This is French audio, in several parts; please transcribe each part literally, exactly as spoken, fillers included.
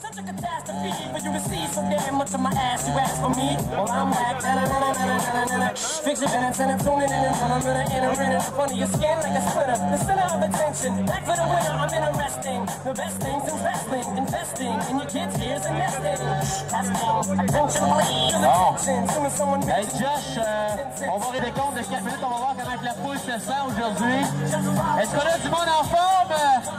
Such a catastrophe for you to see so damn much of my ass. You ask for me? Well, I'm back. Fix your minutes and I'm tuning in and I'm gonna enter in the front of your skin like a splinter. The center of attention. Back for the winner, I'm interesting. The best things in wrestling. Investing in your kids' ears and nesting. Testing. Attention, please. Attention. Soon as someone Hey Josh, euh, on va régler compte de quatre minutes, on va voir comment la foule se sent aujourd'hui. Est-ce qu'on a du monde en forme?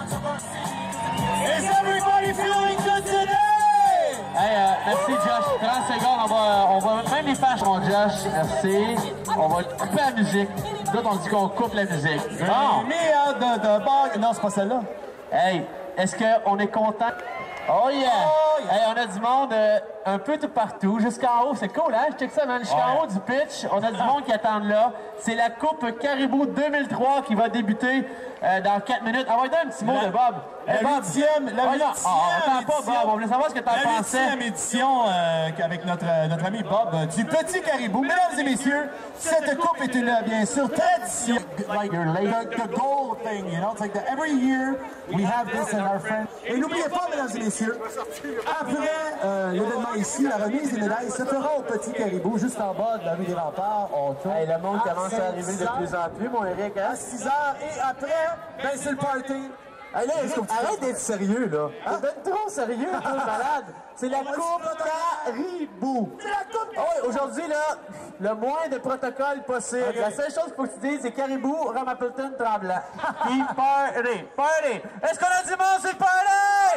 Is everybody feeling good today? Hey, euh, merci Josh. trente secondes, on va, on va même les faire, mon Josh. Merci. On va couper la musique. D'autres, on dit qu'on coupe la musique. Bon. Mais euh, de, de bar... Non, c'est pas celle-là. Hey, est-ce qu'on est content? Oh yeah! Oh yeah. Hey, on a du monde euh, un peu tout partout, jusqu'en haut. C'est cool, hein? Je check ça, man. Jusqu'en ouais. haut du pitch, on a du monde qui attend là. C'est la Coupe Caribou deux mille trois qui va débuter euh, dans quatre minutes. Ah, on va donner un petit mot la, de Bob. La hey, Bob. huitième, la oh, huitième oh, on attend pas, Bob. On voulait savoir ce que t'en pensais. La huitième édition euh, avec notre, notre ami Bob euh, du Petit Caribou. Mesdames et messieurs, cette coupe est une, bien sûr, tradition. Like the, the gold thing, you know? It's like the, every year we have this in our friend. Et n'oubliez pas, mesdames et messieurs, après euh, l'événement ici, la remise des médailles se fera au Petit Caribou, juste en bas de la rue des Remparts. On tourne. Hey, le monde commence à arriver de plus en plus, mon Eric. Hein? À six heures, et après, ben c'est le party. Hey, là, arrête d'être sérieux, là. Hein? T'es trop sérieux, toi, malade. C'est la Coupe Caribou. C'est la Coupe Caribou. Oh, aujourd'hui, là, le moins de protocole possible. Okay. La seule chose qu'il faut que tu dises, c'est Caribou, Ramappleton, Tremblant. Puis party. Party. Est-ce qu'on a du monde sur le party?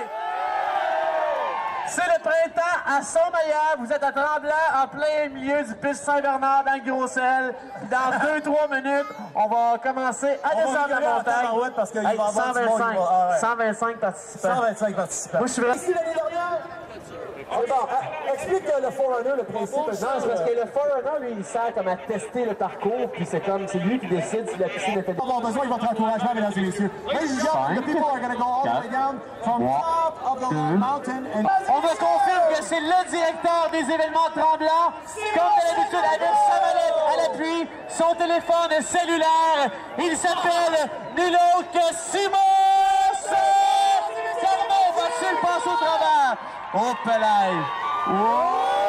C'est le printemps à son meilleur. Vous êtes à Tremblant, en plein milieu du piste Saint-Bernard, dans le Gros-Sel. Dans deux trois minutes, on va commencer à on descendre la montagne. Parce qu'il hey, va avoir cent vingt-cinq, du monde, ah, ouais. cent vingt-cinq participants. cent vingt-cinq participants. Moi, je suis vraiment... Ici, l'année dernière... C'est bon. Ah, explique le Forerunner, le principe. Non, c'est parce que le Forerunner, lui, il sert comme à tester le parcours, puis c'est comme, c'est lui qui décide si la piscine était... On va avoir besoin de votre encouragement, mesdames et messieurs. Ladies and gentlemen, the people are going to go all the way down from top of the mountain. And... On me confirme que c'est le directeur des événements Tremblant, comme d'habitude, avec sa mallette à l'appui, son téléphone cellulaire. Il s'appelle nul autre que Simon Carmon. Va-t-il passer au travers? Oh, Pelay! Wow!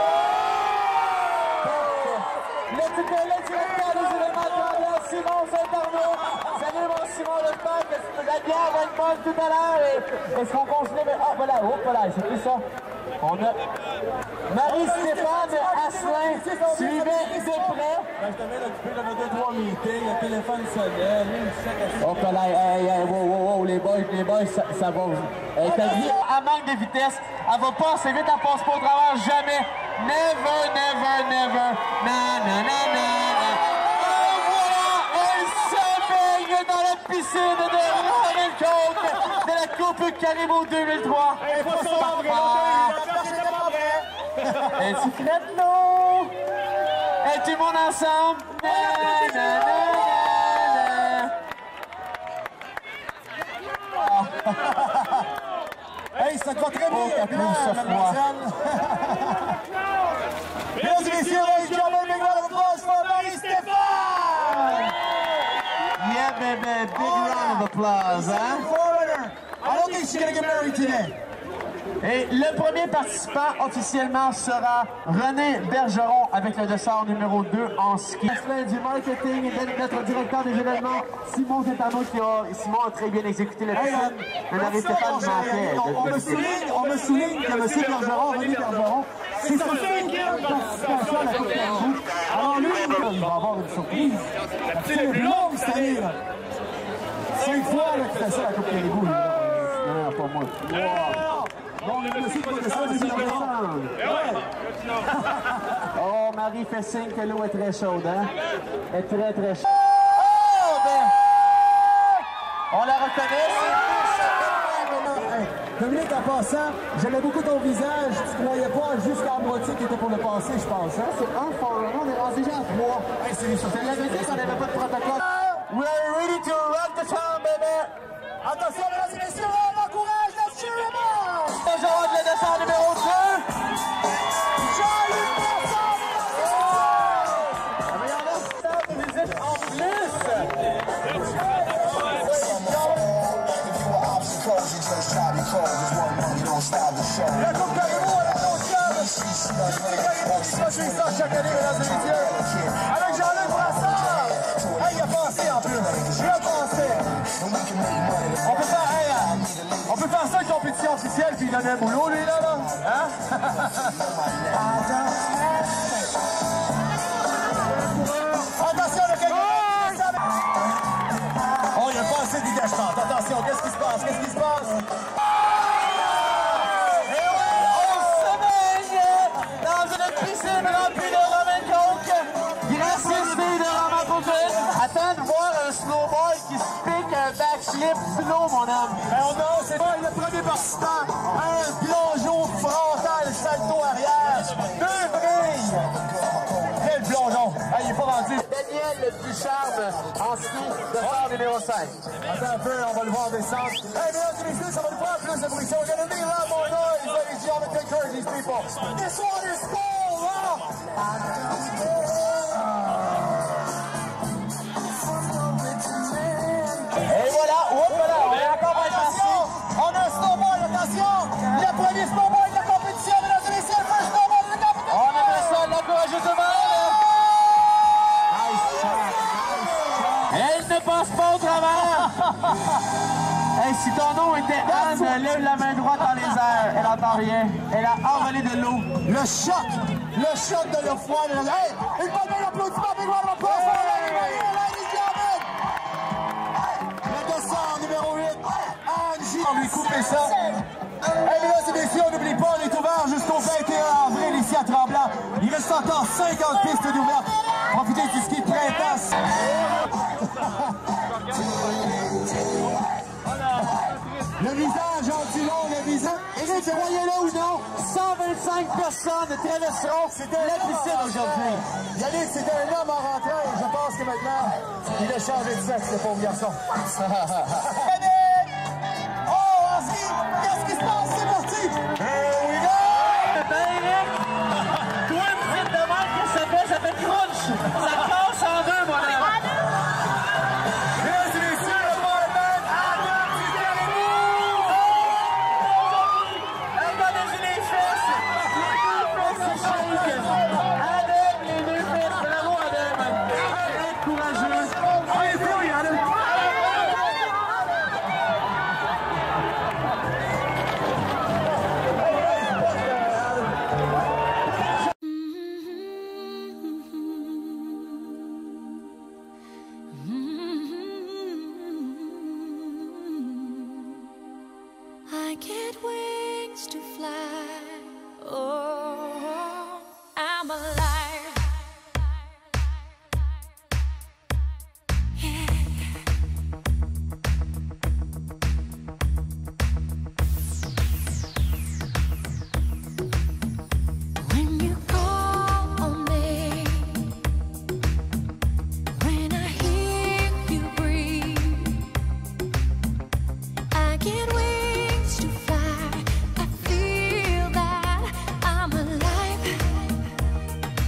Le directeur des événements Tremblant, Simon Saint-Arnaud. Salut mon Simon Leclerc, la bière va être bonne tout à l'heure. Est-ce qu'on continue? Ah, voilà, oh, Pelay, c'est plus ça. On a Marie-Stéphane Asselin suivait de près. Ben, je te mets occupé, j'avais deux, trois meetings, le téléphone sonnait, lui, il oh, Pelay, hey, hey, wow, wow, wow, les boys, les boys, ça, ça va. Hey, ta vie, elle manque de vitesse, elle va pas assez vite, elle passe pas au travers, jamais. Never, never, never. Na, na, na, na, na. Oh, voilà, elle se baigne dans la piscine de Royal Coke de la Coupe Caribou deux mille trois. Hey, pas ça, en vrai, c'était pas vrai. Es-tu prête, l'eau? Et tout le monde ensemble? Na, na, na, na. Hey, ça te va très bien, Oh, bien, mademoiselle. Mesdames et messieurs, ladies and gentlemen, big round of applause for Marie-Stéphane! Yeah, baby, big round of applause, hein? Forerunner. I don't think she's gonna get married today. Et le premier participant officiellement sera René Bergeron avec le dessert numéro deux en ski. Du marketing et notre directeur des événements, Simon Saint-Arnaud, qui a, Simon a très bien exécuté le Hey, film. Mais n'arrêtez pas de manquer. On, on, me souligne, on me souligne que M. Bergeron, René Bergeron, c'est sa cinquième participation à la Coupe Caribou. Alors lui, il va avoir une surprise. C'est une longue cette année, là. Cinq fois qu'il fait ça à la Coupe Caribou. Non, pas moi. Wow. Bon, le monsieur qui va descendre, c'est Bergeron. Oh, Marie fait signe que l'eau est très chaude, hein? Elle est très, très chaude. Oh, ben! On la reconnaît, Hey, Dominique, en passant, j'aimais beaucoup ton visage. Tu ne croyais pas jusqu'à moitié qui était pour le passer, je pense. Hein? c'est un Forerunner, on est rendu déjà à trois. Hey, c'est les Ça l'avait dit qu'on n'avait pas de protocole. We're ready to rock the town, baby! Attention, mesdames et messieurs, on encourage la Chirima! Bergeron de le dessert numéro deux. Jean-Luc Brassard! Ah, mais y'en a ça, vous dites en plus! La Coupe Caribou à la mondiale. C'est Caribou qui produit ça chaque année, mesdames et messieurs. Avec Jean-Luc Brassard. Hey, il a pensé en plus. Il a pensé. On peut faire, hey, on peut faire ça une compétition officielle puis il donne un boulot, lui, là, là. Hein? Attention, le quelqu'un. Oh, il n'y a pas assez de dégagement. Attention, qu'est-ce qui se passe? Qu'est-ce qui se passe? Et oui, on se baigne dans une piscine remplie de rum and coke. Gracias, fille de Ramapoutine. Attends de voir un snowboard qui se pique un backflip slow, mon homme. Ben, on a, c'est pas le premier participant. Un plongeon frontal, salto arrière. Deux brilles. Quel plongeon. Ah, il est pas rendu. Daniel Ducharme en ski de phare numéro cinq. Attends un peu, on va le voir descendre. Hey, mesdames et messieurs, ça va nous faire plus de bruit. So we're gonna need a lot more noise, ladies and gentlemen, take care of these people. This one is full, huh? Et voilà, oups, voilà, on est encore bien parti. On a un snowboard, attention. Le premier snowboard de la compétition, mesdames et messieurs, le first snowboard de la compétition. On aimerait ça l'encourager tout le monde. Elle ne passe pas au travers. Hey, si ton nom était Anne, lève la main droite dans les airs. Elle n'entend rien. Elle a envolé de l'eau. Le choc, le choc de l'eau froide. Hey, une bonne main d'applaudissement, big round of applause for ladies and gentlemen. Le descend numéro huit, Angie. On lui couper ça. Hey, mesdames et messieurs, on n'oublie pas, on est ouvert jusqu'au vingt et un avril ici à Tremblant. Il reste encore cinquante pistes d'ouvertes. Profitez du ski de printemps. Le visage en dit long, le visage. Et croyez-le ou non, cent vingt-cinq personnes traverseront la piscine aujourd'hui. Yannick, c'était un homme en rentrant et je pense que maintenant, il a changé de sexe, le pauvre garçon. Yannick! Oh, en ski! Qu'est-ce qui se passe? C'est parti! Here we go! Eric, toi, une petite demande que ça fait, ça fait crunch. Ça casse en deux, mon ami. Mesdames et messieurs, le barman Adam Caribou! Regardez les fesses. Les deux fesses se shake. Avec les deux fesses. Bravo, Adam. Très courageux. How you feeling, Adam? I get wings to fly. Oh, I'm alive. Yeah. When you call on me, when I hear you breathe, I get wings to fly. I feel that I'm alive.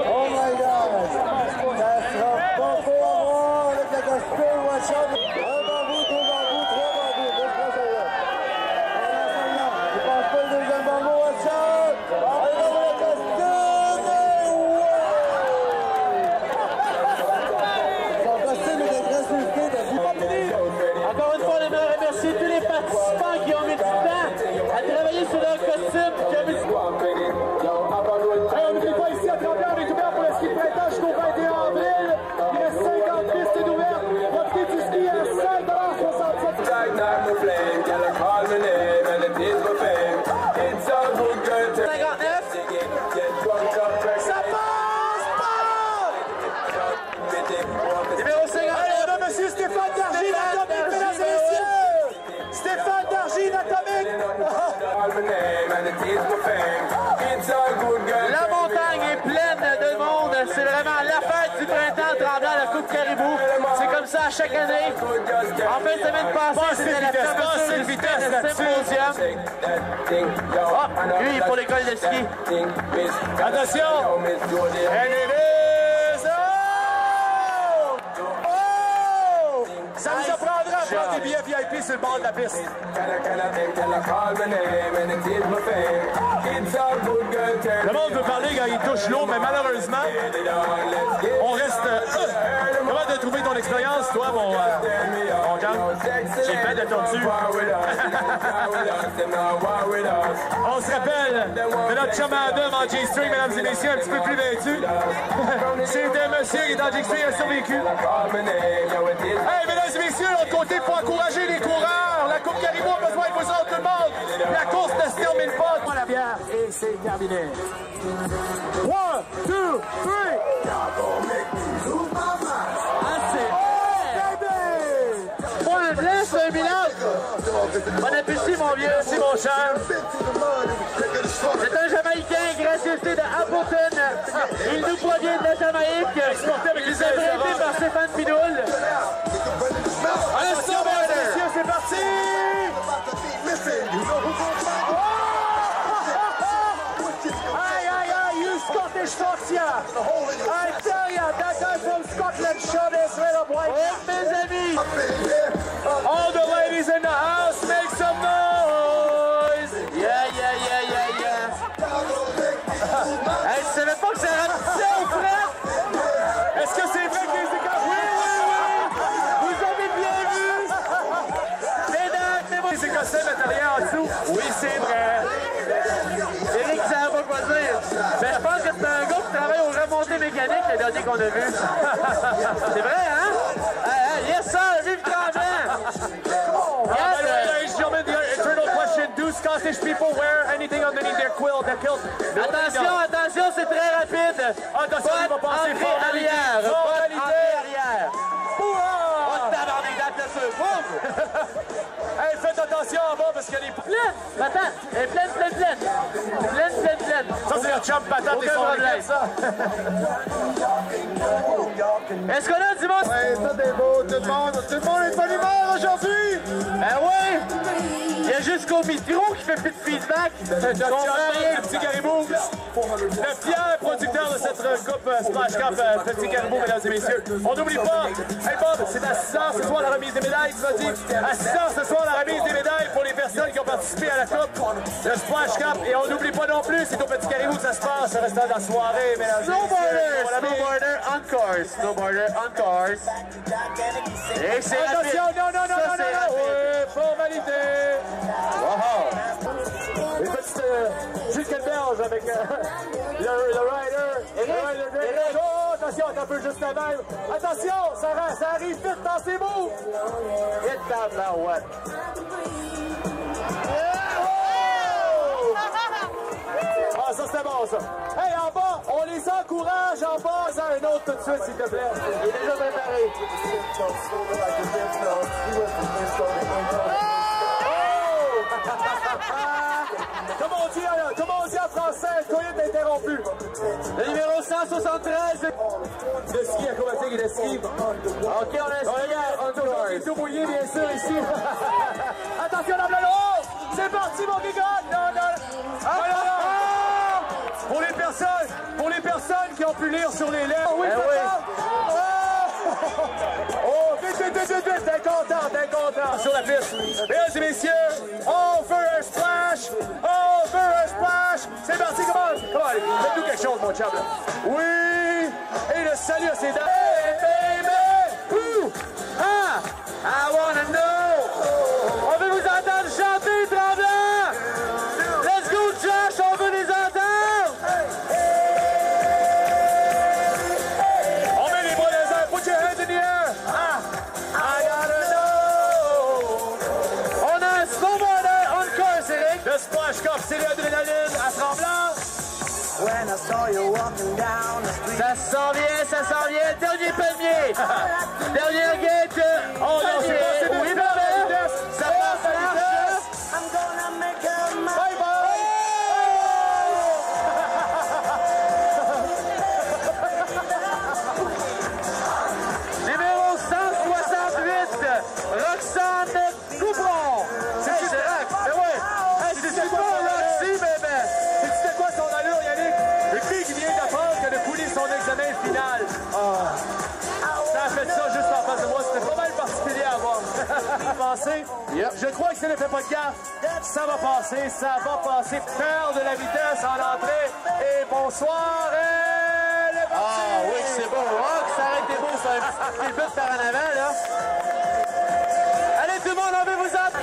printemps Tremblant, la Coupe Caribou. C'est comme ça à chaque année. En fin de semaine passée, c'était la fermeture du vitesse de Symposium. Oh, lui, pour l'école de ski. Attention! And it is... Oh! Oh! Ça nous apprendra à prendre des billets V I P sur le bord de la piste. Le monde veut parler quand il touche l'eau, mais malheureusement, on reste... Euh, comment t'as trouvé ton expérience, toi, mon, euh, mon John? J'ai fait de tortue. On se rappelle de notre chum Adam en G-string, mesdames et messieurs, un petit peu plus vêtu. C'est un monsieur qui est en G-string, il a survécu. Hey, mesdames et messieurs, de l'autre côté, il faut encourager les coureurs. La Coupe Caribou a besoin de vous autres, tout le monde. La course ne se termine pas. Moi, la bière, et c'est terminé. One, two, three. Moi, un blanc, c'est un mélange. Bon appétit, mon vieux. Merci, mon cher. C'est un Jamaïcain, gracieuseté de Appleton. Il nous provient de la Jamaïque. Exporté avec les Il est présenté par Stéphane Pinoul. Attention, mesdames et messieurs, c'est parti! Aïe, aïe, aïe, you Scottish Fox, yeah. I tell ya, that guy from Scotland showed his red up white. Oh, mes amis! All the ladies in the house, make some noise! Yeah, yeah, yeah, yeah, yeah. Hey, je savais pas que ça rapetissait au fret! Est-ce que c'est vrai que les Écossais... Oui, oui, oui! Vous avez bien vu! Mesdames, mesdames, Les Écossais mettent rien en dessous. Oui, c'est vrai. Éric, ça va pas quoi dire. Ben, je pense que c'est un gars qui travaille aux remontées mécaniques, le dernier qu'on a vu. C'est vrai, hein? Hey, hey, yes, sir! Vive Tremblant! Uh, by the way, ladies and gentlemen, the eternal question, do Scottish people wear anything underneath their quilt, their kilt? Attention, attention, c'est très rapide. Attention, il va Pas passer entrée fort. arrière. Pas Formalité. entrée arrière. Ouah! Oh, tabarnak, date de feu. Boum! Hey, faites attention en bas parce qu'il y a des... Pleine! Patate! Elle est pleine, pleine, pleine! Pleine, pleine, pleine! Ça, c'est le chum patate des Aucun soirées, problème. ça. Est-ce qu'on a du monde? Ouais, ça, c'est beau. Tout le monde, tout le monde est de bonne humeur aujourd'hui. Ben oui! Il y a juste qu'au micro qui fait plus de feedback. Notre On comprend rien. chum, Petit Caribou, le fier producteur de cette euh, coupe euh, Splash Cup, euh, Petit Caribou, mesdames et messieurs. On n'oublie pas, hey Bob, c'est à six heures ce soir la remise des médailles, tu m'as dit. À six heures ce soir la remise des médailles pour les personnes qui ont participé à la coupe, le Splash Cup. Et on n'oublie pas non plus, c'est au Petit Caribou que ça se passe, ça reste dans la soirée, mesdames et messieurs. Snowboarder! Mon ami. Snowboarder on course! Snowboarder on course! Et c'est rapide! Attention, non, non, non, Ça, non, c'est non, non, rapide. ouais, formalité. Wow. Une petite euh, Jules Kelberge avec euh, le, le rider. Eric, Le rider de- Eric. Oh, attention, attends un peu juste la même. Attention, ça, ra- ça arrive vite dans ses mots. Hit down now, what? Ah, ça c'était bon, ça. Hey, en bas, on les encourage en bas. Ça, un autre tout de suite, s'il te plaît. Il est déjà préparé. Comme on dit, euh, comme on dit en français, soyez interrompu. Le numéro cent soixante-treize. De ski acrobatique et de ski. OK, on a un skieur on Toujours course. tout mouillé, bien sûr, ici. Attention, dans le haut! C'est parti, mon gigant! Non, non! Ah, non, non! Pour les personnes, pour les personnes qui ont pu lire sur les lèvres. Oui, Eh c'est oui. ça. Oh! Oh, vite, vite, vite, vite, vite! T'es content, t'es content! Sur la piste. Mesdames et messieurs, on veut un splash! On veut un splash! C'est parti, comment? Comment? Faites-nous quelque chose, mon chum, là. Oui! Et le salut à ces dames! Hey, baby! Ouh! Ah! I wanna know! On veut vous entendre chanter, Tremblant! Let's go, Josh! On veut les entendre! On met les bras dans les airs. Put your hands in the air. Ah, I gotta know. On a un snowboarder on course, Eric! Le Splash Cup, c'est l'adrénaline à Tremblant. Ça s'en vient, ça s'en vient! Dernier palmier! Dernière gate! Oh non, c'est pas, c'est Oui, oui, maman! Ça passe à l'arche! Bye bye. face de moi, c'était pas mal particulier à voir. Passer. Yep. Je crois que ça ne fait pas de gaffe. Ça va passer, ça va passer. Perd de la vitesse en entrée. Et bonsoir, et le parti. Ah oui, c'est beau. Oh, que ça aurait été beau, c'est un petit but par en avant, là. Allez, tout le monde, enlevez-vous-en.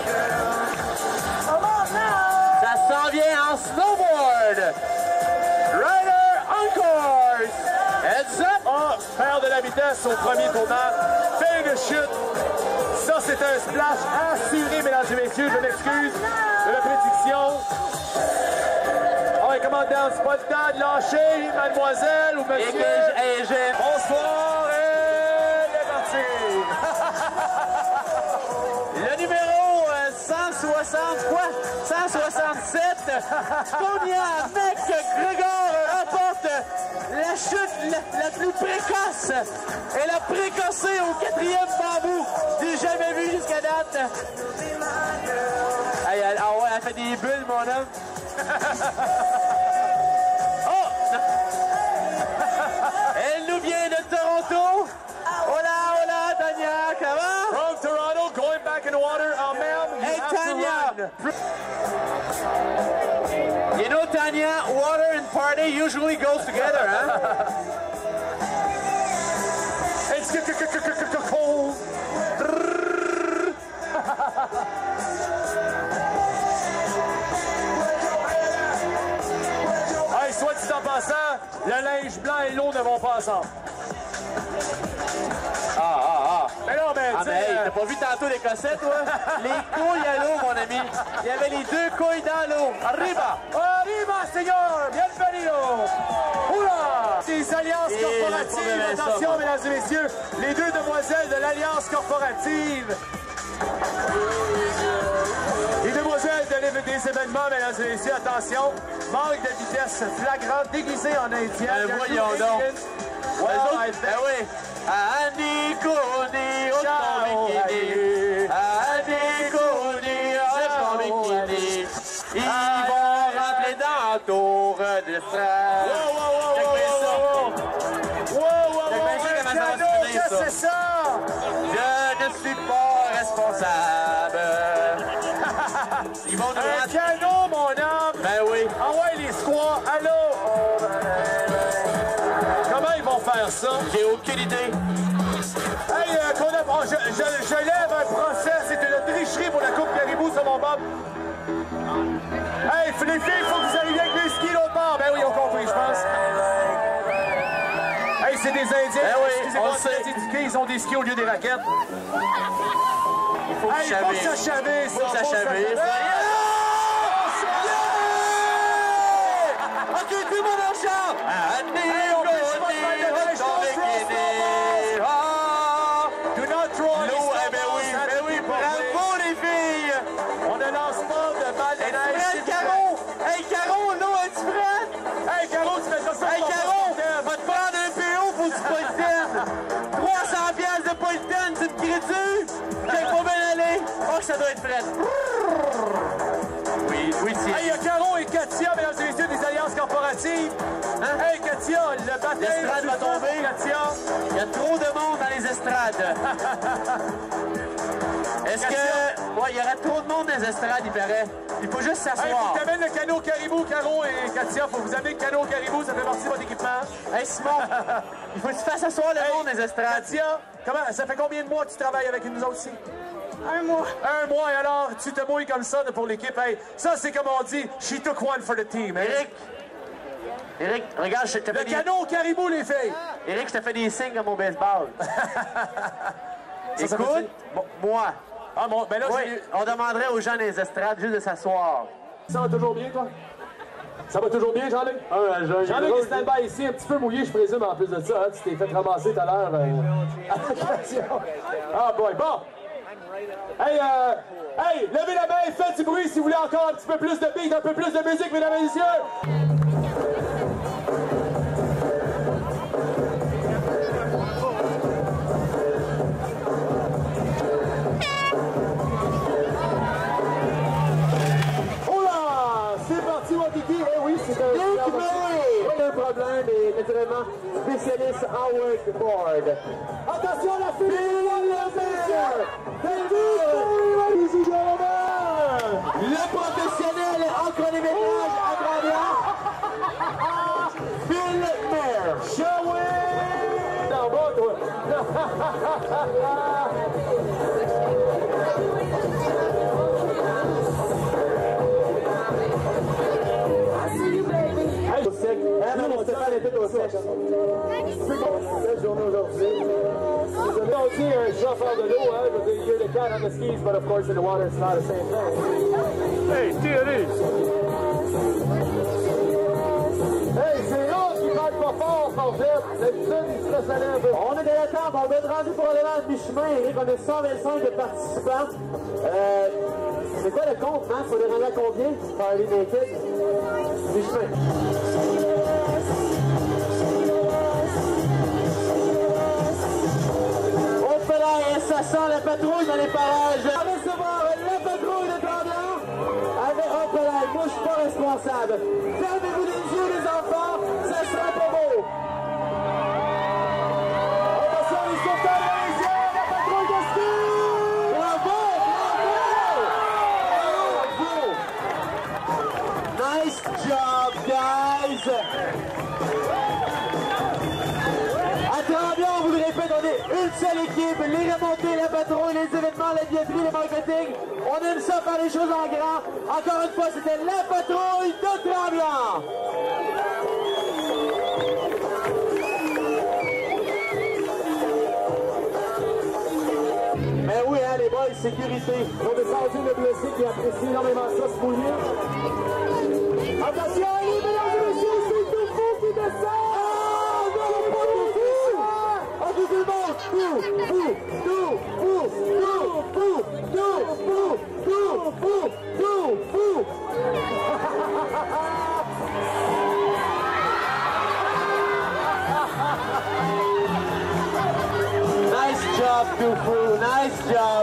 Ça s'en vient en snowboard. Rider on course. Heads up. Oh, perd de la vitesse au premier tournant. Fait une chute. Ça, c'est un splash assuré, mesdames et messieurs. Je m'excuse de la prédiction. Oh, comment down, c'est pas le temps de lâcher, mademoiselle ou monsieur. Et que hey, j'ai... Bonsoir et c'est parti. Le numéro euh, cent soixante, quoi? cent soixante-sept. Combien avec Grégor remporte la chute la, la plus précoce. Elle a précocé au quatrième bambou. J'ai jamais vu jusqu'à date. Hey, elle, ah ouais, elle fait des bulles, mon homme. Oh! Elle nous vient de Toronto. Hola, hola, Tania, comment? From Toronto, going back in the water. Oh, ma'am, you Hey, have Tanya. to run. You know, Tanya, water and party usually goes together, huh? It's cold. Hey, soit dit en passant, le linge blanc et l'eau ne vont pas ensemble. Ah, ah, ah. Mais non, mais Ah, tu sais, mais hey, euh, t'as pas vu tantôt l'Écossais, toi? Les couilles à l'eau, mon ami. Il y avait les deux couilles dans l'eau. Arriba! Arriba, señor! Bienvenido! Oula! Des alliances Et corporatives. le pauvre Attention, Vincent. mesdames et messieurs, les deux demoiselles de l'Alliance corporative. Les demoiselles de l'éve- des événements, mesdames et messieurs, attention. Manque de vitesse flagrante, déguisée en indienne. Ben, voyons donc. Wow, Eux autres, I ben oui. Anikoni, Otomikini. Anikoni, Otomikini. Ils vont rentrer dans la tour de strade. Wow, wow, wow, Check wow, bien ça. wow, wow. Wow, wow, Check bien wow, ça, un comment ça va cadeau, se finir, qu'est-ce que ça? c'est ça? Je ne suis pas responsable. Ils vont nous Un rentrer. cadeau, mon homme! Ben oui. Ah ouais, les squats, allô? Comment ils vont faire ça? J'ai aucune idée. Hey, euh, qu'on a- oh, je, je, je lève un procès, c'est une tricherie pour la Coupe Caribou sur mon bob. Hey, les filles, il faut que vous arriviez avec les skis l'autre bord. Ben oui, ils ont compris, je pense. Hey, c'est des Indiens. Ben oui, Excusez-moi, on c'est sait. éduqués, ils ont des skis au lieu des raquettes. Il faut Hey, il faut que chaver. ça chavisse. Il faut que ça chavisse. Ok, tout le monde en chante! Do not throw any L'eau, eh ben oui, snowballs. ben oui, bravo les filles! On ne lance pas de balles de Es-tu neige. prête, Caro? Hey, Caro, l'eau, es-tu prête? Hey, Caro, tu fais ça sur Hey, ton Caro, porte-monnaie. va te prendre un P O pour du Polten! trois cents piastres de Polten, tu me crées-tu? J'ai pas bien aller! Oh, que ça doit être prête! Oui, oui, Hey, il c'est... y a Caro et Katia, mesdames et messieurs, des alliances corporatives. Hey, Katia, le baptême L'estrade du va feu tomber. pour Katia. Il y a trop de monde dans les estrades. Est-ce que... Ouais, il y aurait trop de monde dans les estrades, il paraît. Il faut juste Hey, faut s'asseoir. que t'amènes le canot Caribou, Caro et Katia. Faut que vous amener le canot Caribou, ça fait partie de votre équipement. Hey, Simon, il faut que tu fasses asseoir le Hey, monde dans les estrades. Katia, comment, ça fait combien de mois que tu travailles avec nous autres ici? Un mois. Un mois, et alors tu te mouilles comme ça pour l'équipe. Hey, ça, c'est comme on dit, she took one for the team. Hein? Eric, Eric, regarde, je te Le fais des... canot Caribou, les filles. Eric, je te fais des signes comme au baseball. Ça, ça Écoute, fait-tu? bon, moi, Ah, bon, ben là, oui, j'ai- on demanderait aux gens dans les estrades juste de s'asseoir. ça va toujours bien, toi? Ça va toujours bien, Jean-Luc? Ah, Jean- Jean-Luc est stand-by ici, un petit peu mouillé, je présume, en plus de ça. Hein? Tu t'es fait ramasser tout à l'heure. Euh... à l'occasion. Ah, boy, bon. Hey, euh, hey, levez la main et faites du bruit si vous voulez encore un petit peu plus de beat, un peu plus de musique, mesdames et messieurs. Oula! C'est parti, mon kiki! Eh oui, c'est un... Luc Murray! Pas un problème, et naturellement, spécialiste Chris Howard Board. Attention à la file, Le professionnel en chronométrage à Grandien. Phil Mayer. Shaway! Non, bon, toi. Hey, au sec. Ah non, non, Stéphane était au sec. C'est bon, belle journée aujourd'hui. Désolé, on dit un chauffeur de l'eau, hein. Je veux dire, you're the cat on the skis, but of course in the water it's not the same thing. Hey, Thierry! Hey, c'est l'autre qui parle pas fort, en fait. D'habitude, il se laisse aller un peu. On est de l'attente, on va être rendu probablement à mi-chemin. Eric, on a cent vingt-cinq de participants. Euh, c'est quoi le compte, hein? Faut les rendre à combien? Party Naked? Mi-chemin. Au fait, ça sent la patrouille dans les parages. On va recevoir la patrouille de Tremblant. Avec un peu là, moi je suis pas responsable. Fermez-vous les yeux, les enfants, ça sera pas beau. Attention, les sauveteurs dans les yeux, la patrouille de ski! Bravo, bravo! Bravo! Nice job, guys! À Tremblant, on vous le répète, on est une seule équipe. Les remontées, la patrouille, les événements, la billetterie, le marketing. On aime ça faire les choses en grand. Encore une fois, c'était la patrouille de Tremblant. Mais oui, hein, les boys, sécurité. On a descendu le blessé qui apprécie énormément ça, se mouiller. Attention, les mesdames et messieurs, c'est tout fou qui descend! Ah, non, pas tout fou! On dit tout le monde! Fou, fou, fou, fou, fou, fou, fou, fou, fou, fou, fou, fou! Nice job, Toufou. Nice job.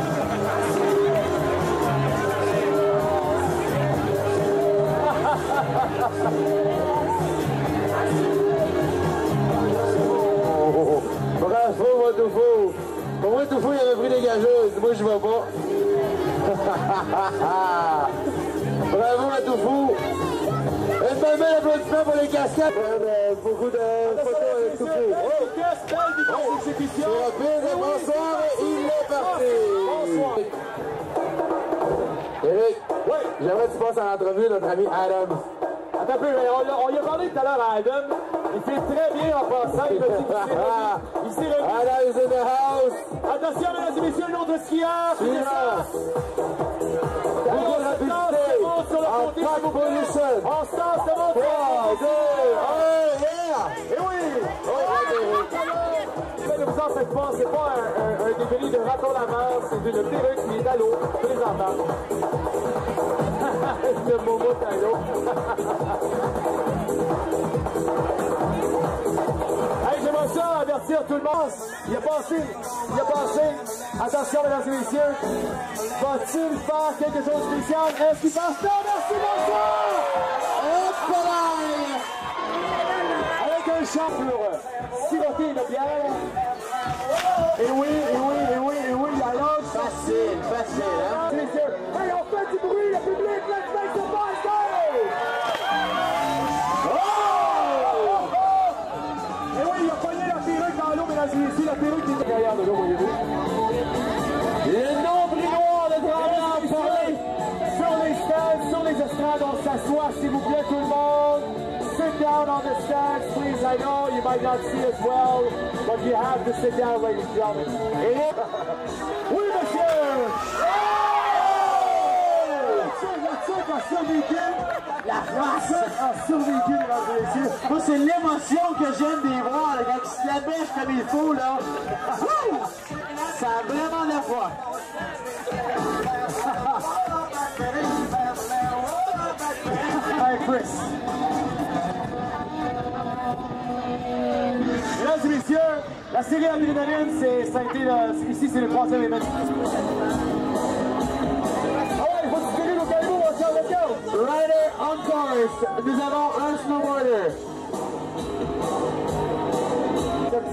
Bravo, moi, Toufou. Pour moi, Toufou, il avait pris des gageuses. Moi, je vais pas. Bravo, moi, Toufou. Un bel bel applaudissement pour les casquettes. Euh, beaucoup de photos avec Toufou. Oh, qu'est-ce belle vidéo d'exécution. Bonsoir, il est parti. Bonsoir. Eric, Oui. j'aimerais que tu passes à l'entrevue de notre ami Adam. Attends un peu, on, l'a- on y a parlé tout à l'heure à Adam. Il fait très bien en passant. Il m'a dit qu'il s'est remis. Il s'est remis. Adam is in the house. Attention, mesdames et messieurs, l'autre skieur. qui Suivant. descend. Beaucoup de rapidité. On se monte sur le En côté, top s'il vous plaît. position. On se tasse, se monte. trois, deux, un, yeah! Et oui. Oh, Eric. Ne vous en faites pas, c'est pas un, un, un débris de raton laveur, c'est une perruque qui est à l'eau, présentement. Le momo est à l'eau. Hey, j'aimerais ça avertir tout le monde. Il a passé, il a passé. Attention, mesdames et messieurs. Va-t-il faire quelque chose de spécial? Est-ce qu'il passe? Non, merci, bonsoir! Hop là! Avec un chant pour siroter de bière. Et oui, et oui, et oui, et oui, la langue. Facile, facile, hein? Messieurs, hey, on fait du bruit, le public, let's make some noise, go! Oh! Et oui, il a pogné la perruque dans l'eau, mesdames et messieurs, la perruque qui est derrière de l'eau, voyez-vous. Le nombril noir de Tremblant a parlé. Sur les stands, sur les estrades, on s'assoit, s'il vous plaît, tout le monde. Sit down on the stands, please. I know you might not see as well, but you have to sit down, ladies and gentlemen. Et... Oui, monsieur! La tuque a survécu! La face! A survécu, mesdames et messieurs! Moi, c'est l'émotion que j'aime des voir, là, quand ils se la bêchent comme il faut, là. Wouh! Ça a vraiment la foi. Hey, Chris! Mesdames et messieurs, la série Adrénaline, c'est, ça a été, le- ici, c'est le troisième événement. Ah ouais, il faut se tirer au caribou, on tient le cœur! Rider on course. Nous avons un snowboarder.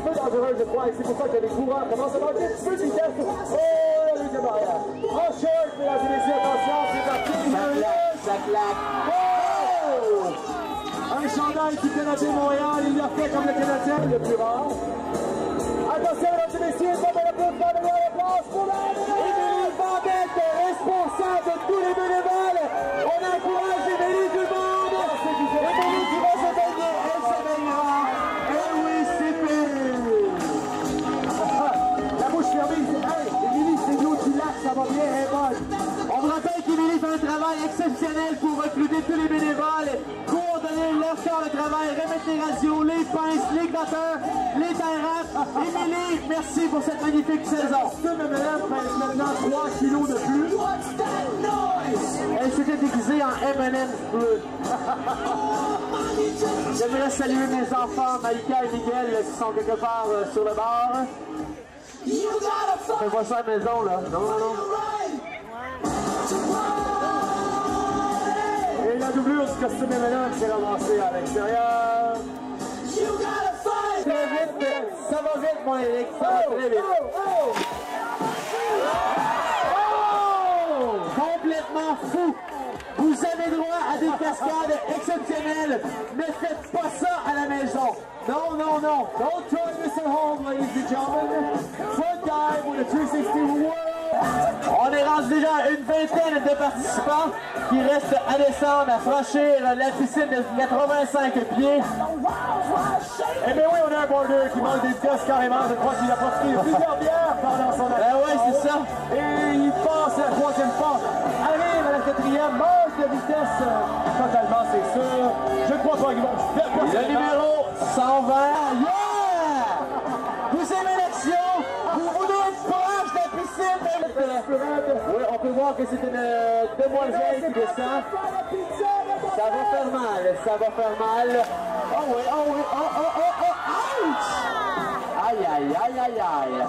peu dangereuse, je crois, et c'est pour ça que les coureurs commencent à manquer un petit peu de vitesse. Oh, la deuxième barrière. En short, mesdames et messieurs, attention, c'est parti. Ça claque, ça claque. Oh! Un chandail du Canadien Montréal, il l'a fait comme le Canadien, le plus rare. Attention, mesdames et messieurs, ça va la place, ça va la place pour la Émilie Vandette, responsable de tous les bénévoles. On encourage Émilie du monde. Émilie qui va se baigner, elle se baignera. Et oui, c'est fait. La bouche fermée, hey, Émilie, c'est l'eau du lac, ça va bien, elle est bonne. On vous rappelle qu'Émilie fait un travail exceptionnel pour recruter tous les bénévoles, coordonner leur corps de travail, remettre les radios, les pinces, les gratteurs, les terrasses. Émilie, merci pour cette magnifique saison. Ce M and M pèse maintenant trois kilos de plus. Elle s'était déguisée en M and M bleu. J'aimerais saluer mes enfants, Malika et Miguel, qui sont quelque part euh, sur le bord. Fais pas ça à la maison, là. Non, non, non. Et la doublure du costume M and M s'est ramassée à l'extérieur. Très vite, ça va vite, mon Eric, ça va très vite. Oh, oh, oh. Complètement fou. Vous avez droit à des cascades exceptionnelles. Ne faites pas ça à la maison. Non, non, non. Don't try this at home, ladies and gentlemen. Front dive with a three sixty world. On est rendu déjà à une vingtaine de participants qui restent à descendre, à franchir la piscine de quatre-vingt-cinq pieds. Eh bien oui, on a un border qui manque des vitesses carrément. Je crois qu'il a profité de plusieurs bières pendant son action. Ben ouais, c'est ça. Et il passe à la troisième porte. Arrive à la quatrième, manque de vitesse. euh, Totalement, c'est sûr. Je ne crois pas qu'il va... Le numéro cent vingt. Yeah! Vous aimez l'action? Vous voulez être proche de la piscine? Oui, on peut voir que c'est une euh, demoiselle qui descend. Ça va faire mal, ça va faire mal. Oh oui, oh oui, oh, oh, oh, oh, ouch! Aïe, aïe, aïe, aïe, aïe.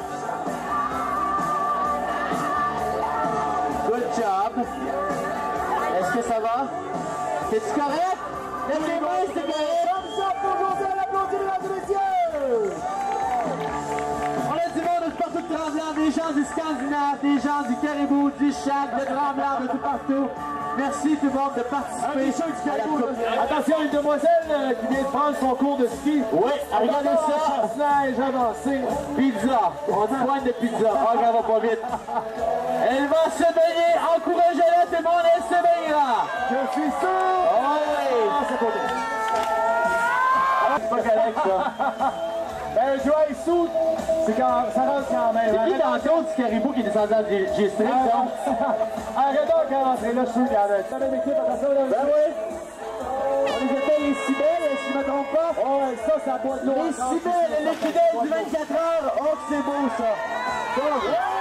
Good job. Est-ce que ça va? C'est-tu correct? Lève-les-moi, c'est correct? Comme ça pour José, l'applaudit, mesdames et messieurs! On a du monde de partout de Tremblant, des gens du Scandinave, des gens du Caribou, du Chad, de Tremblant, de tout partout. Merci tout le monde de participer. Un des choses du à la Caribou, Coupe. là. Attention, une demoiselle euh, qui vient de prendre son cours de ski. Oui, regardez ça. Chasse-neige avancé. Pizza. On dit pointe de pizza. Oh, ça va pas vite. Elle va se baigner. Encouragez-la, tout le monde, elle se baignera. Je suis sûr. Oh oui. Ah, c'est pas bien. C'est pas correct, ça. Ben, dry suit, c'est quand ça rentre quand même. C'est qui dans le compte du Caribou qui est descendu dans le G-String, ça? Arrêtons quand rentrer là, je suis bien avec. Ça va l'équipe, attention là. Ben oui. On les appelle les Cibelles, si je ne me trompe pas. Oh, ouais, ça, ça boit de l'eau. Les Cibelles, le fidèle du vingt-quatre heures. Oh, que c'est beau, ça. Donc,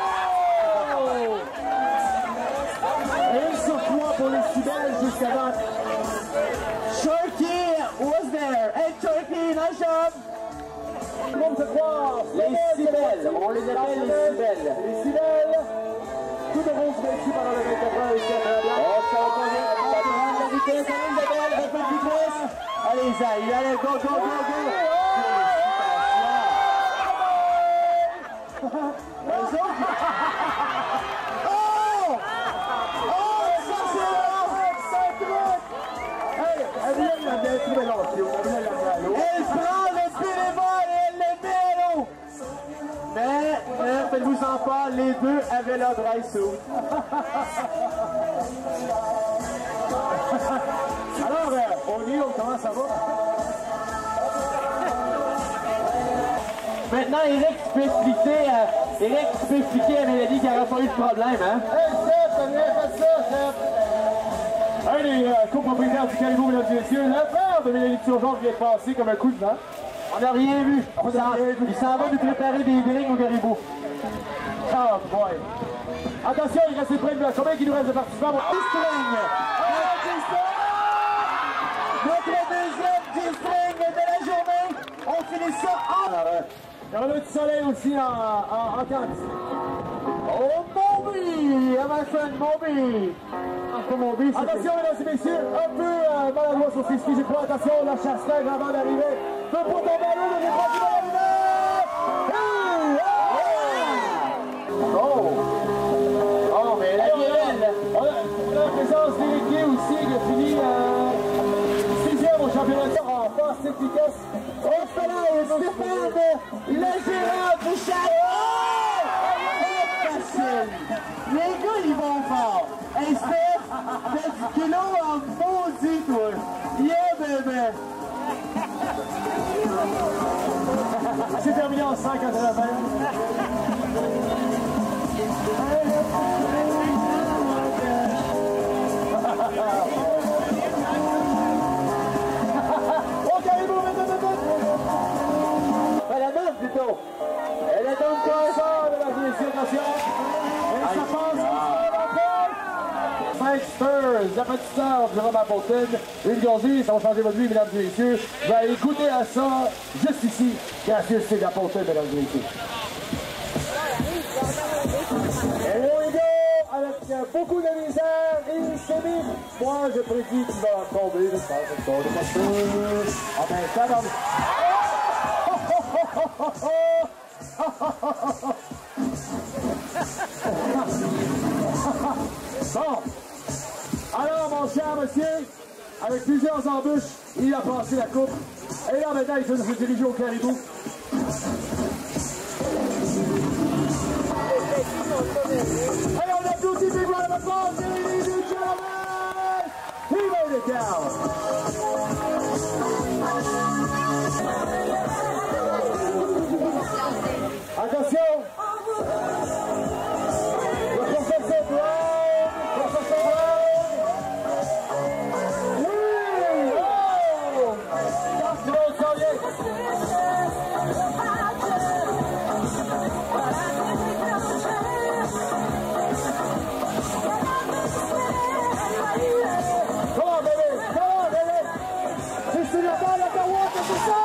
Et une surpoids pour les Cibelles jusqu'à date. Sharky was there. Hey, Sharky, nice job. Tout le monde se croit. Les Cibelles, on les appelle les Cibelles. Les Cibelles. Tout de rose vaincu pendant le vingt-quatre heures ici à Tremblant. Oh, ça va pas vite. Ça prend de la vitesse. Allez, Isabelle, un peu de vitesse. Allez, Isaïe, allez, go, go, go, go. Eux autres. Oh! Oh, ça, c'est bon. Hey, elle vient de la bien trouver l'option. Elle vient de la bien à l'eau. Elle prend le bénévole et elle le met à l'eau. Mais, mais faites-vous-en pas, les deux avaient leur dry suit. Alors, euh, on y est, comment ça va? Maintenant, Eric, tu peux expliquer, euh, Eric, tu peux expliquer à Mélanie qu'il n'y aura pas eu de problème, hein? Hey, Steph, t'as bien fait ça, Steph! Un des euh, copropriétaires du Caribou, mesdames et messieurs, le frère de Mélanie Turgeon vient de passer comme un coup de vent. On n'a rien vu. On s'en- il s'en va nous préparer des drinks au Caribou. Oh boy! Attention, il reste près de là. Combien il nous reste de participants? G-String. Notre deuxième G-String de la journée. On finit ça en... Il y aura du soleil aussi en, en, en quantité. Oh, Moby! À ma friend Moby! Enfin, Moby, c'est... Attention, mesdames et messieurs, un peu euh, maladroit sur ses skis, je crois. Attention, la chasse-neige avant d'arriver. Feu pour tomber à l'eau, je crois qu'il va arriver! en cent quatre-vingts. Oh, Caribou, vite, vite, vite! Ben, la neuf, plutôt. Elle est donc trois heures de la attention. Et ça passe à la porte. cinq Spurs, la petite sœur de Jérôme Appleton. Une gorgée, ça va changer votre vie, mesdames et messieurs. Vous allez goûter à ça, juste ici. Cassius, c'est Appleton, mesdames et messieurs. Et là, we go, avec beaucoup de misère, il s'est mis. Moi, je prédis qu'il va tomber, je pense, une sorte de voiture. En même temps, dans... Bon. Alors, mon cher monsieur, avec plusieurs embûches, il a passé la coupe. Et là, maintenant, il faut se diriger au Caribou. Allez, on applaudit Big Round of Applause, ladies and gentlemen! He made it down! Attention! Le professeur Brown! Professeur Brown! Oui! Oh! Quatre autres s'en vient! Come on, baby! Come on, baby! C'est sur la balle à ta water, c'est ça!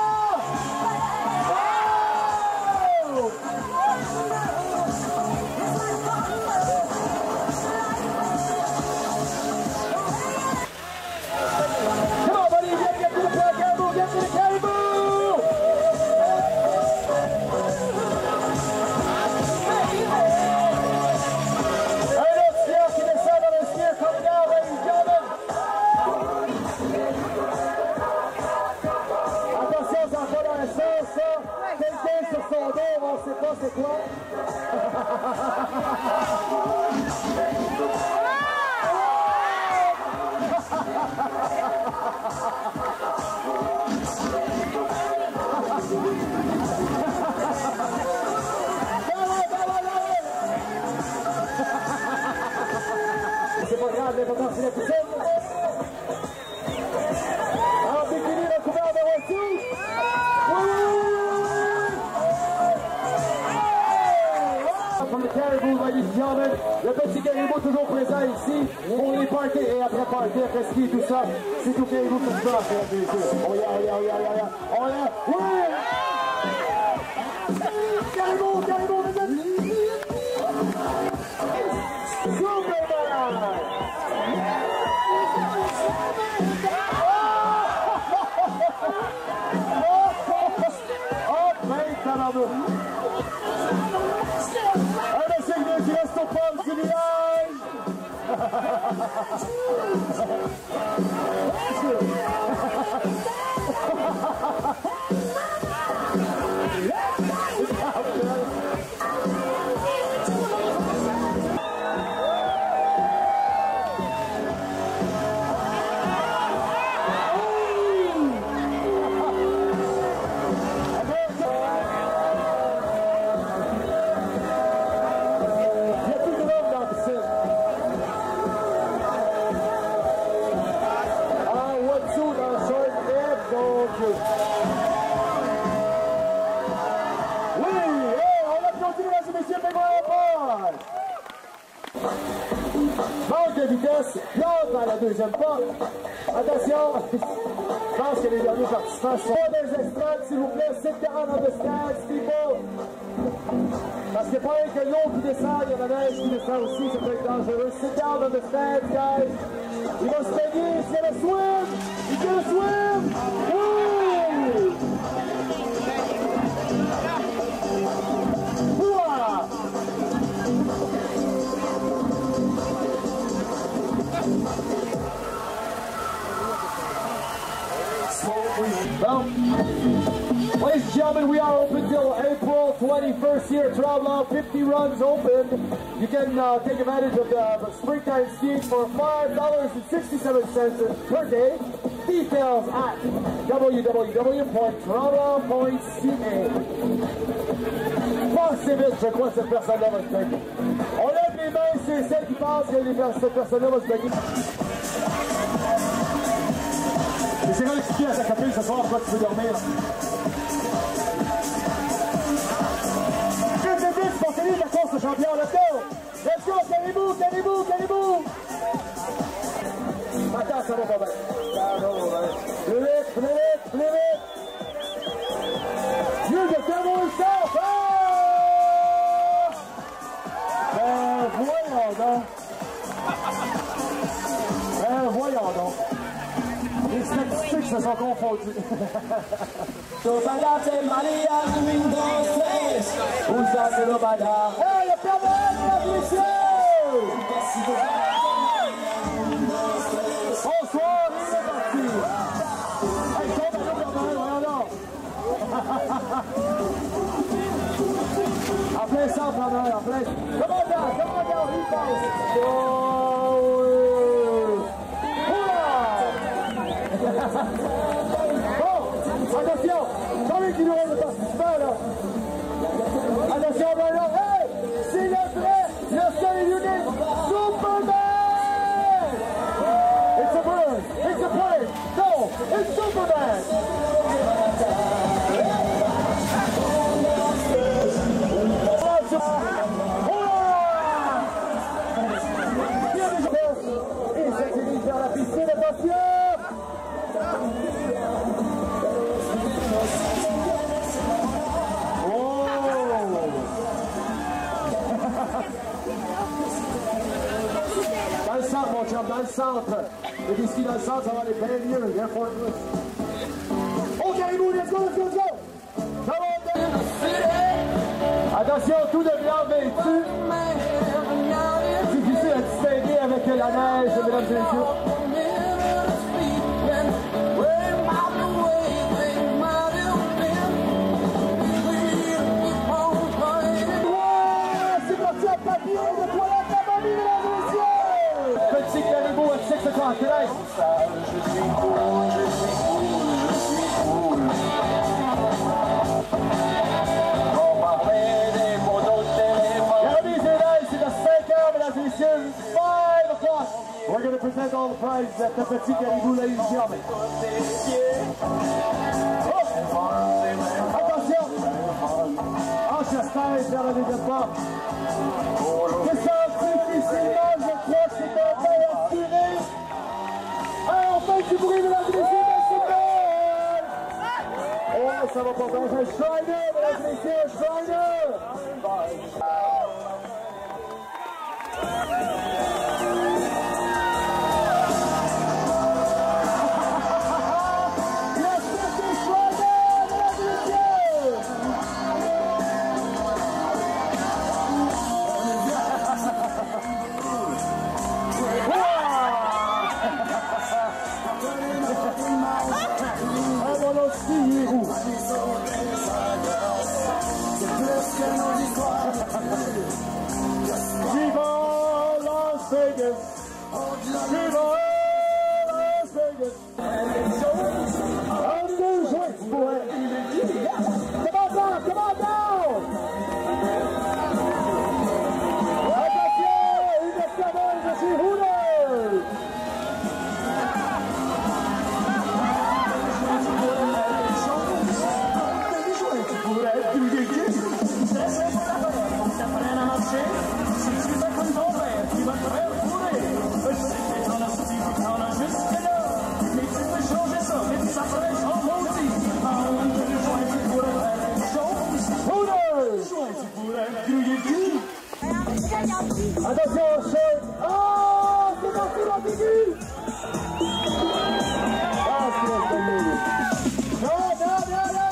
C'est quoi? C'est pas grave, l'important c'est la poussette. Alors, c'est fini le couvert de voiture. From the Caribou, ladies and gentlemen, le petit Caribou toujours présent ici pour les parties et après parties, après ski et tout ça. C'est tout Caribou qui se passe, mesdames et messieurs. Oh yeah, oh yeah, oh yeah, oh yeah, oh yeah, oui! Caribou, Caribou, mesdames! Superman! Oh, ben, tabarnou! Il reste au pôle du village! Manque de vitesse, plante dans la deuxième porte. Attention, je pense que les derniers participants sont pas des estrades, s'il vous plaît. Sit down on the stands, people. Parce que pas rien que l'eau qui descend, il y a la neige qui descend aussi, ça peut être dangereux. Sit down on the stands, guys. Il va se baigner, il va le swim. Il va le swim. Oui! Ouah! Well, ladies and gentlemen, we are open till April twenty-first here at Tremblant. fifty runs open. You can uh, take advantage of the, the springtime skiing for five dollars and sixty-seven cents per day. Details at w w w dot tremblant dot c a. assez vite, je crois que cette personne-là va se baigner. On lève les mains, c'est celle qui pense que les, cette personne-là va se baigner. Essayez d'expliquer à sa copine ce soir pourquoi tu peux dormir. Vite, vite, vite, portez-lui la course de champion, let's go! Let's go, Caribou, Caribou, Caribou! Attends, ça va pas bien. Ça va pas bien. Plus vite, plus vite, plus vite! Dieu de Caribou, il sort! Ben, voyons donc! Ben, voyons donc! Les statistiques se sont confondues. Hey, le Père Noël, mesdames et messieurs! Bonsoir, il est parti! Hey, tombe à l'eau, Père Noël, voyons donc! En plein centre, Père Noël, en plein... Commandant, commandant, il passe! Oh, oui! Bon, attention, combien qui nous reste de participants là? Attention, ben là, hey, c'est le vrai, le seul et unique Superman! It's a bird, it's a plane, no, it's Superman! Et ça dirige vers la piscine, attention! Dans le centre, mon chum, dans le centre. Et d'ici dans le centre, ça va aller bien mieux. Bien fort. Oh, Caribou, let's go, let's go, let's go! Come on, down. Attention, tout de blanc vêtu. Difficile à distinguer avec la neige, mesdames et messieurs. Petit Caribou at six o'clock tonight. Ladies and gentlemen, c'est à cinq heures, mesdames et messieurs. five o'clock. We're going to present all the prizes at the Petit Caribou, ladies and gentlemen. Oh. Attention. Enchester vers le deuxième pas. Difficilement, je crois que c'est un bain assuré. Ah, on fait du bruit, mesdames et messieurs, mais c'est bon! Oh, ça va pas bien. Un Shiner, mesdames et messieurs, un Shiner! Yes, c'est Shiner, mesdames et messieurs! Ah, mon aussi, il est roux. Vivant Las Vegas! Vivant Las Vegas! Un deux juin, pour elle. Comment ça? Comment ça? Attention! Une esclavage de chez Hooters! Attention, shirt! Oh, c'est parti, mon Bibi! Ah, c'est la famille! Non, non, non, non!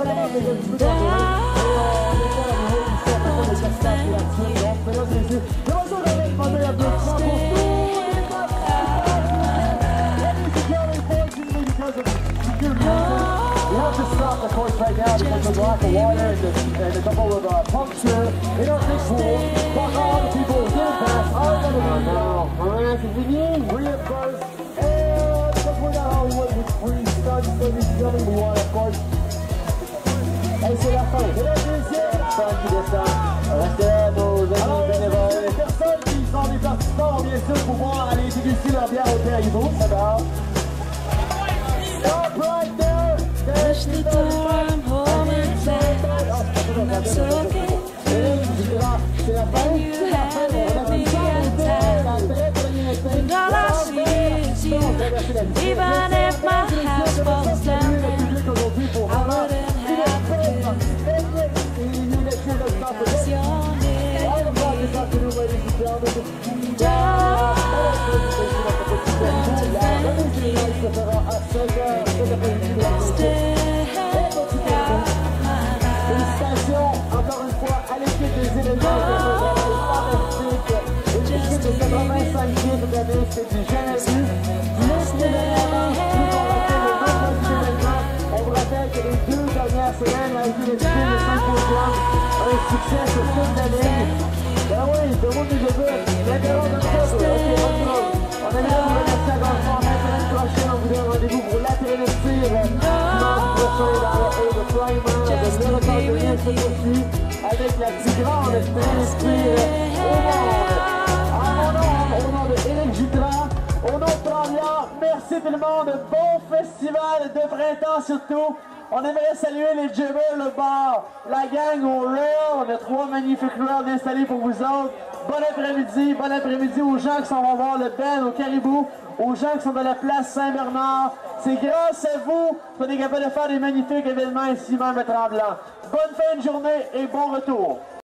Of course, right now because of the lack of water and, the, and a couple of uh, pumps here in our big pool. But all the people who did pass are going to be now. Alright, continuing, reimburse. And look, we're not Hollywood with free studs, so these filming we want, of course. Hey, c'est la fin. C'est la deuxième fin qui descend. Restez là, nos amis bénévoles. Les personnes qui sont des participants, bien sûr, pouvoir aller déguster leur bière au Caribou. Ça va. Stop right there. Push the door, I'm home inside, and that's okay too. And you handed me a time, and all I see is you. Even if my house falls down, I wouldn't have to. Cause you're near me. Don't want to thank you. Stay. Félicitations encore une fois à l'équipe des éléments de une équipe de quatre-vingt-cinq pieds cette année, c'est du jamais vu. Plus événements, plus on rappelle le nombre d'événements. On vous rappelle que les deux dernières semaines a été les films de cinq podiums, un succès sur toute l'année. Ben oui, tout le monde nous écoute. L'intérêt de ça, ok, on est là, on va rester à Grandfort. La semaine prochaine, on vous donne rendez-vous pour la Trinity dimanche prochain dans le haut de Primer. Avec la plus grande Trinity au monde. En mon nom, au nom de Éric Jutras, au nom de Tremblant, merci tout le monde. Bon festival de printemps surtout. On aimerait saluer les Jibbers, le bar, la gang au rail. On a trois magnifiques rails installés pour vous autres. Bon après-midi, bon après-midi aux gens qui s'en vont voir le band au Caribou, aux gens qui sont dans la place Saint-Bernard. C'est grâce à vous qu'on est capable de faire des magnifiques événements ici même à Tremblant. Bonne fin de journée et bon retour.